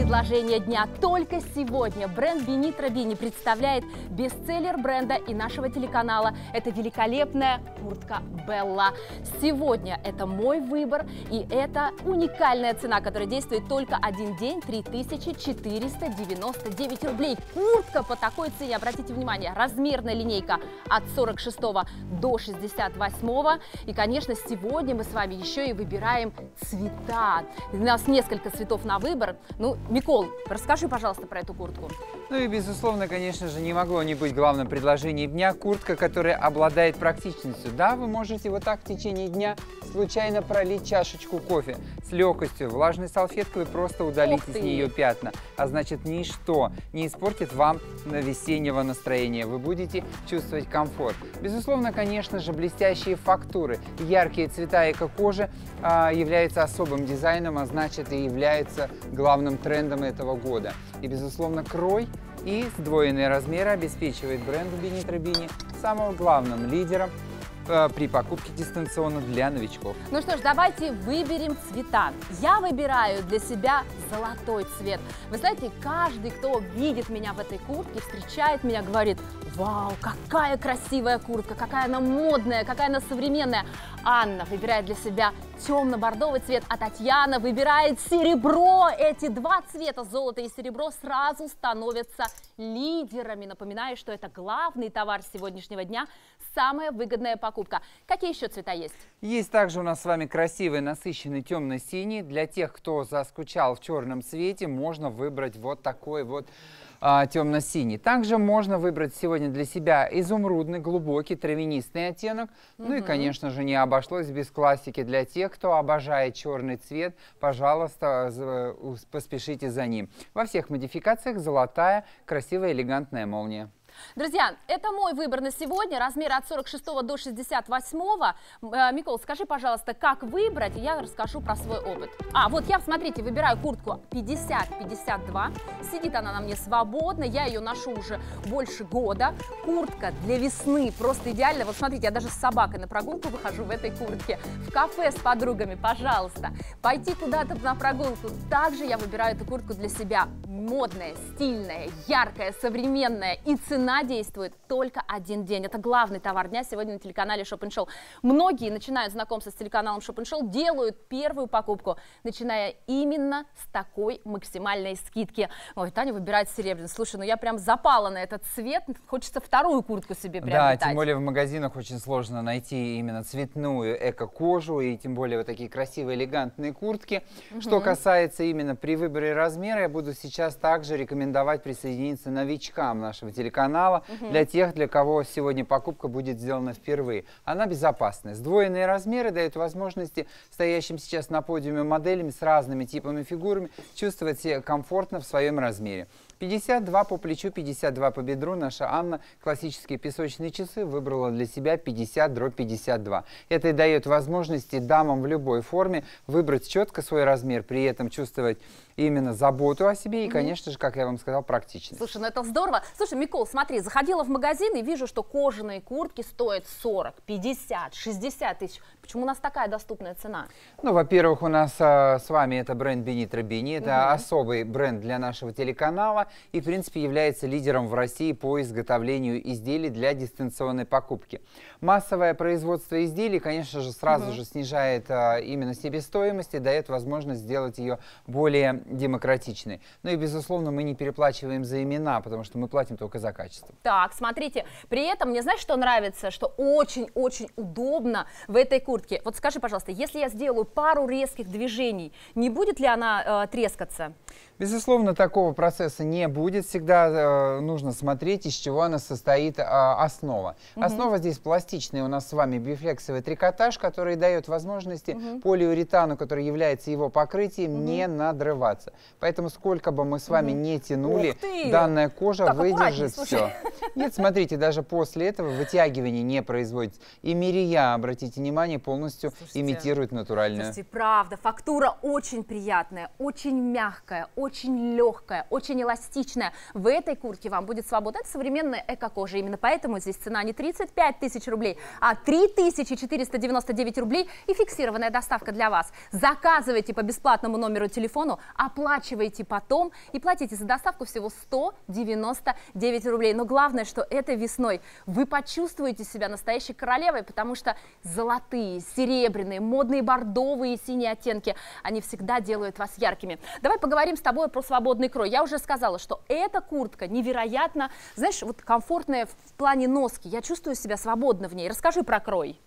предложение дня. Только сегодня бренд Benitra Bini представляет бестселлер бренда и нашего телеканала. Это великолепная куртка Bella. Сегодня это мой выбор, и это уникальная цена, которая действует только один день, 3499 рублей. Куртка по такой цене, обратите внимание, размерная линейка от 46 до 68. И, конечно, сегодня мы с вами еще и выбираем цвета. У нас несколько цветов на выбор. Ну, Микол, расскажи, пожалуйста, про эту куртку. Ну и, безусловно, конечно же, не могло не быть главным предложением дня. Куртка, которая обладает практичностью. Да, вы можете вот так в течение дня случайно пролить чашечку кофе с легкостью. Влажной салфеткой вы просто удалите с нее пятна. А значит, ничто не испортит вам весеннего настроения. Вы будете чувствовать комфорт. Безусловно, конечно же, блестящие фактуры, яркие цвета эко-кожи являются особым дизайном, а значит и являются главным трендом этого года. И, безусловно, крой и сдвоенные размеры обеспечивает бренду Benitra Bini самым главным лидером при покупке дистанционно для новичков. Ну что ж, давайте выберем цвета. Я выбираю для себя золотой цвет. Вы знаете, каждый, кто видит меня в этой куртке, встречает меня, говорит: вау, какая красивая куртка, какая она модная, какая она современная. Анна выбирает для себя темно-бордовый цвет, а Татьяна выбирает серебро. Эти два цвета, золото и серебро, сразу становятся лидерами. Напоминаю, что это главный товар сегодняшнего дня, самая выгодная покупка. Какие еще цвета есть? Есть также у нас с вами красивый, насыщенный темно-синий. Для тех, кто заскучал в черном цвете, можно выбрать вот такой вот темно-синий. Также можно выбрать сегодня для себя изумрудный, глубокий, травянистый оттенок. Ну и, конечно же, не обошлось без классики. Для тех, кто обожает черный цвет, пожалуйста, поспешите за ним. Во всех модификациях золотая, красивая, элегантная молния. Друзья, это мой выбор на сегодня, размер от 46 до 68. Микол, скажи, пожалуйста, как выбрать, и я расскажу про свой опыт. Вот я, смотрите, выбираю куртку 50-52, сидит она на мне свободно, я ее ношу уже больше года. Куртка для весны просто идеально. Вот смотрите, я даже с собакой на прогулку выхожу в этой куртке. В кафе с подругами, пожалуйста. Пойти куда-то на прогулку. Также я выбираю эту куртку для себя. Модная, стильная, яркая, современная, и цена действует только один день. Это главный товар дня сегодня на телеканале Shop & Show. Многие начинают знакомство с телеканалом Shop & Show, делают первую покупку, начиная именно с такой максимальной скидки. Ой, Таня выбирает серебряный. Слушай, ну я прям запала на этот цвет, хочется вторую куртку себе приобретать. Да, тем более в магазинах очень сложно найти именно цветную эко-кожу, и тем более вот такие красивые, элегантные куртки. Что касается именно при выборе размера, я буду сейчас также рекомендовать присоединиться новичкам нашего телеканала, для тех, для кого сегодня покупка будет сделана впервые. Она безопасная. Сдвоенные размеры дают возможности стоящим сейчас на подиуме моделям с разными типами фигурами чувствовать себя комфортно в своем размере. 52 по плечу, 52 по бедру. Наша Анна классические песочные часы выбрала для себя 50/52. Это и дает возможности дамам в любой форме выбрать четко свой размер, при этом чувствовать именно заботу о себе и, конечно же, как я вам сказал, практичность. Слушай, ну это здорово. Слушай, Микол, смотри, заходила в магазин и вижу, что кожаные куртки стоят 40, 50, 60 тысяч. Почему у нас такая доступная цена? Ну, во-первых, у нас с вами это бренд Benitra Bini. Это особый бренд для нашего телеканала и, в принципе, является лидером в России по изготовлению изделий для дистанционной покупки. Массовое производство изделий, конечно же, сразу же снижает именно себестоимость и дает возможность сделать ее более демократичной. Ну и, безусловно, мы не переплачиваем за имена, потому что мы платим только за качество. Так, смотрите, при этом мне, знаешь, что нравится? Что очень-очень удобно в этой куртке. Вот скажи, пожалуйста, если я сделаю пару резких движений, не будет ли она трескаться? Безусловно, такого процесса не будет. Всегда нужно смотреть, из чего она состоит основа. Основа здесь пластичная. У нас с вами бифлексовый трикотаж, который дает возможности полиуретану, который является его покрытием, не надрываться. Поэтому сколько бы мы с вами не тянули, данная кожа выдержит все. Нет, смотрите, даже после этого вытягивание не производится. И мирия, обратите внимание, полностью имитирует натуральную. Слушайте, правда, фактура очень приятная, очень мягкая, очень легкая, очень эластичная. В этой куртке вам будет свобода. Это современная эко-кожа. Именно поэтому здесь цена не 35 тысяч рублей, а 3499 рублей и фиксированная доставка для вас. Заказывайте по бесплатному номеру телефона, а оплачиваете потом и платите за доставку всего 199 рублей. Но главное, что этой весной вы почувствуете себя настоящей королевой, потому что золотые, серебряные, модные бордовые и синие оттенки, они всегда делают вас яркими. Давай поговорим с тобой про свободный крой. Я уже сказала, что эта куртка невероятно, знаешь, вот комфортная в плане носки. Я чувствую себя свободно в ней. Расскажи про крой.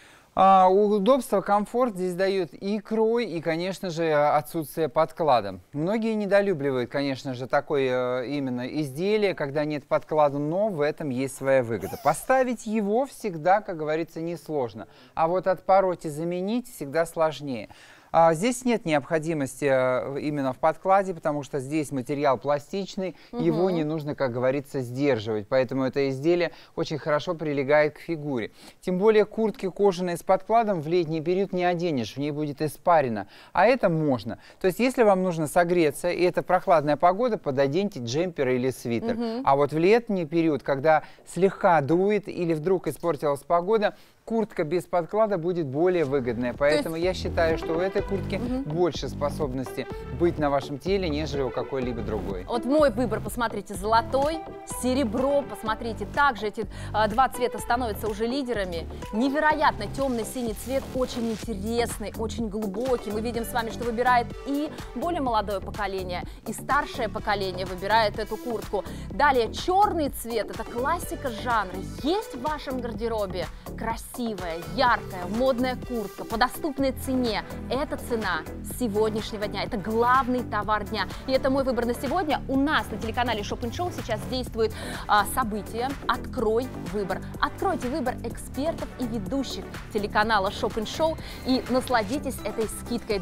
Удобство, комфорт здесь дают и крой, и, конечно же, отсутствие подклада. Многие недолюбливают, конечно же, такое именно изделие, когда нет подклада, но в этом есть своя выгода. Поставить его всегда, как говорится, несложно, а вот отпороть и заменить всегда сложнее. Здесь нет необходимости именно в подкладе, потому что здесь материал пластичный, его не нужно, как говорится, сдерживать. Поэтому это изделие очень хорошо прилегает к фигуре. Тем более куртки кожаные с подкладом в летний период не оденешь, в ней будет испарина. А это можно. То есть если вам нужно согреться, и это прохладная погода, пододеньте джемпер или свитер. А вот в летний период, когда слегка дует или вдруг испортилась погода, куртка без подклада будет более выгодная. Поэтому я считаю, что у этой куртки больше способности быть на вашем теле, нежели у какой-либо другой. Вот мой выбор, посмотрите, золотой, серебро, посмотрите, также эти два цвета становятся уже лидерами. Невероятно темный синий цвет, очень интересный, очень глубокий. Мы видим с вами, что выбирает и более молодое поколение, и старшее поколение выбирает эту куртку. Далее черный цвет, это классика жанра. Есть в вашем гардеробе красивая, яркая, модная куртка по доступной цене. Это цена сегодняшнего дня, это главный товар дня. И это мой выбор на сегодня. У нас на телеканале Shop & Show сейчас действует событие «Открой выбор». Откройте выбор экспертов и ведущих телеканала Shop & Show и насладитесь этой скидкой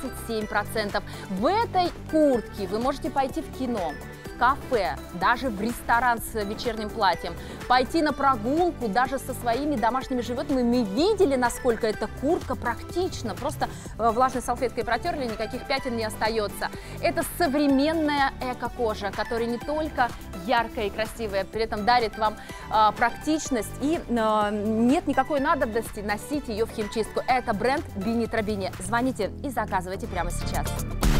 27%. В этой куртке вы можете пойти в кино, кафе, даже в ресторан с вечерним платьем, пойти на прогулку даже со своими домашними животными. Мы видели, насколько эта куртка практична. Просто влажной салфеткой протерли, никаких пятен не остается. Это современная эко-кожа, которая не только яркая и красивая, при этом дарит вам практичность и нет никакой надобности носить ее в химчистку. Это бренд Бини Трабини. Звоните и заказывайте прямо сейчас.